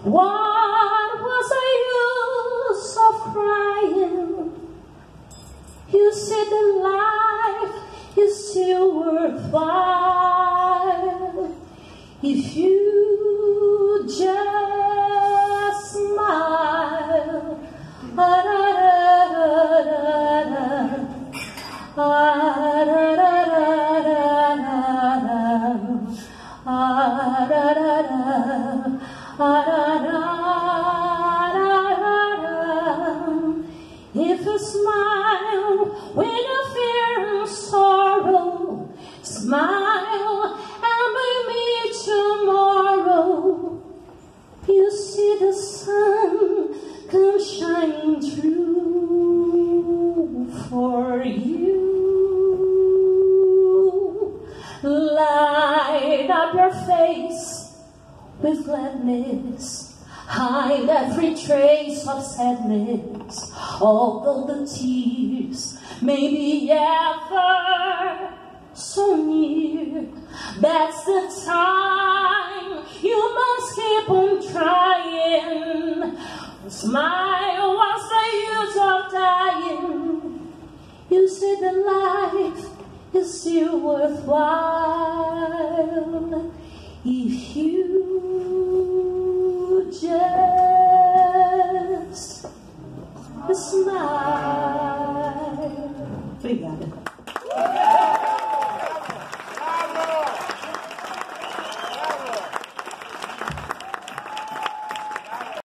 What was the use of crying? You said that life is still worthwhile if you just smile. If you smile when you fear sorrow, smile and we'll meet tomorrow. You see the sun come shining through for you. Light up your face with gladness, hide every trace of sadness, although the tears may be ever so near. That's the time you must keep on trying. Smile, what's the use of dying? You said that life is still worthwhile if you just smile. Obrigada.